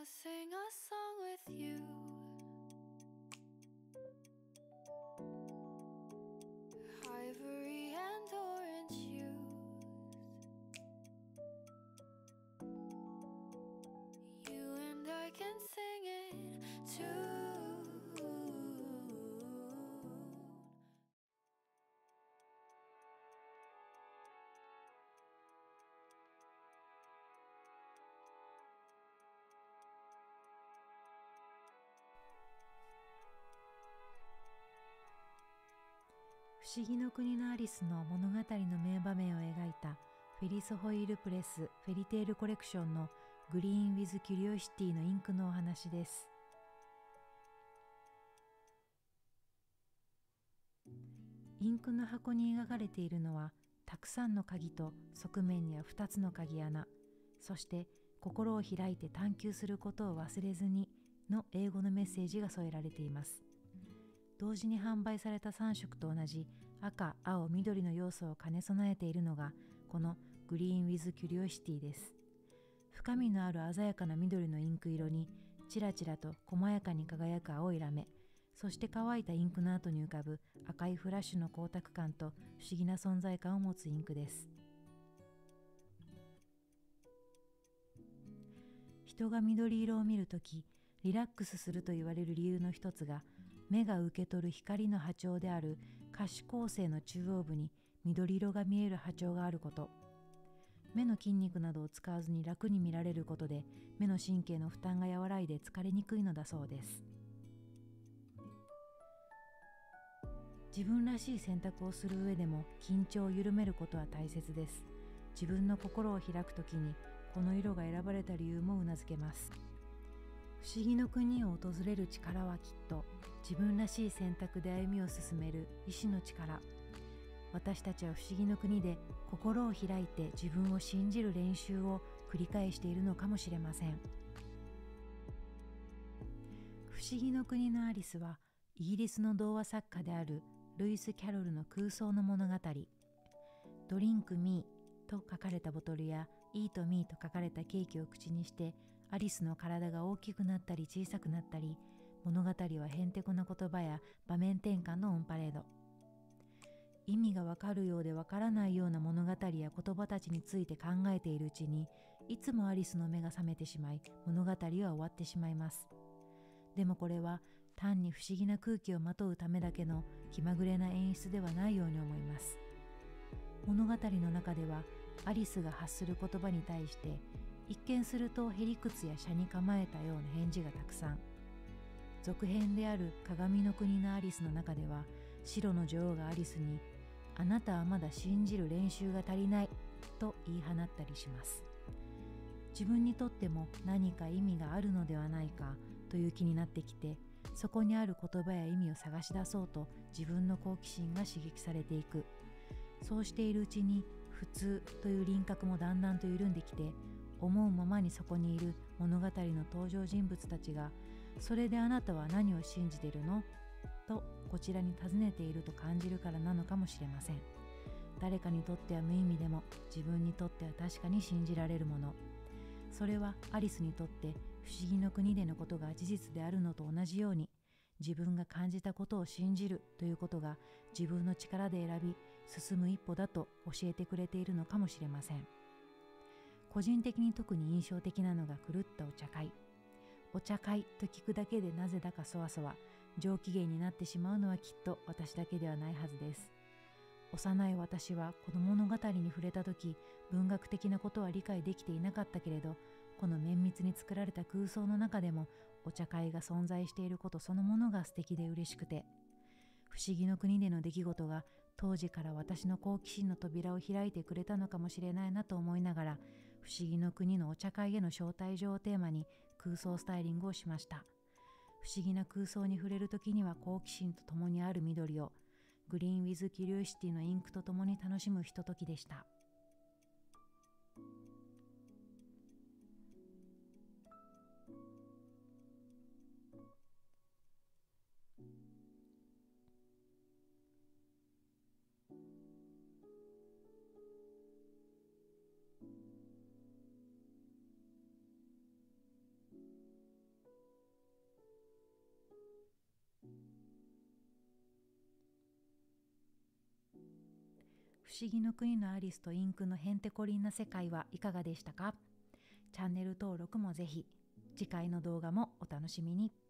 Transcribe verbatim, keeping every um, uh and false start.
wanna sing a song with you. Ivory and orange hues. You and I can sing it too. 不思議の国のアリスの物語の名場面を描いたフェリス・ホイールプレスフェリテールコレクションのグリーン・ウィズ・キュリオシティのインクのお話です。インクの箱に描かれているのはたくさんの鍵と側面にはふたつの鍵穴、そして心を開いて探求することを忘れずにの英語のメッセージが添えられています。同時に販売されたさん色と同じ赤、青、緑の要素を兼ね備えているのがこのグリーン・ウィズ・キュリオシティです。深みのある鮮やかな緑のインク色にちらちらと細やかに輝く青いラメ、そして乾いたインクの後に浮かぶ赤いフラッシュの光沢感と不思議な存在感を持つインクです。人が緑色を見るときリラックスすると言われる理由の一つが目が受け取る光の波長である可視光線の中央部に緑色が見える波長があること。目の筋肉などを使わずに楽に見られることで目の神経の負担が和らいで疲れにくいのだそうです。自分らしい選択をする上でも緊張を緩めることは大切です。自分の心を開くときにこの色が選ばれた理由もうなずけます。不思議の国を訪れる力はきっと自分らしい選択で歩みを進める意志の力。私たちは不思議の国で心を開いて自分を信じる練習を繰り返しているのかもしれません。不思議の国のアリスはイギリスの童話作家であるルイス・キャロルの空想の物語。ドリンク・ミーと書かれたボトルやイート・ミーと書かれたケーキを口にしてアリスの体が大きくなったり小さくなったり、物語はへんてこな言葉や場面転換のオンパレード。意味がわかるようでわからないような物語や言葉たちについて考えているうちにいつもアリスの目が覚めてしまい物語は終わってしまいます。でもこれは単に不思議な空気をまとうためだけの気まぐれな演出ではないように思います。物語の中ではアリスが発する言葉に対して一見するとへりくつや斜に構えたような返事がたくさん。続編である鏡の国のアリスの中では白の女王がアリスにあなたはまだ信じる練習が足りないと言い放ったりします。自分にとっても何か意味があるのではないかという気になってきて、そこにある言葉や意味を探し出そうと自分の好奇心が刺激されていく。そうしているうちに普通という輪郭もだんだんと緩んできて、思うままにそこにいる物語の登場人物たちがそれであなたは何を信じているのとこちらに尋ねていると感じるからなのかもしれません。誰かにとっては無意味でも自分にとっては確かに信じられるもの。それはアリスにとって不思議の国でのことが事実であるのと同じように、自分が感じたことを信じるということが自分の力で選び進む一歩だと教えてくれているのかもしれません。個人的に特に印象的なのが狂ったお茶会。お茶会と聞くだけでなぜだかそわそわ上機嫌になってしまうのはきっと私だけではないはずです。幼い私はこの物語に触れた時、文学的なことは理解できていなかったけれど、この綿密に作られた空想の中でもお茶会が存在していることそのものが素敵で嬉しくて、不思議の国での出来事が当時から私の好奇心の扉を開いてくれたのかもしれないなと思いながら、不思議の国のお茶会への招待状をテーマに空想スタイリングをしました。不思議な空想に触れるときには好奇心とともにある緑をグリーン・ウィズ・キュリオシティのインクとともに楽しむひとときでした。 思議の国のアリスとインクのへんてこりんな世界はいかがでしたか？チャンネル登録もぜひ。次回の動画もお楽しみに。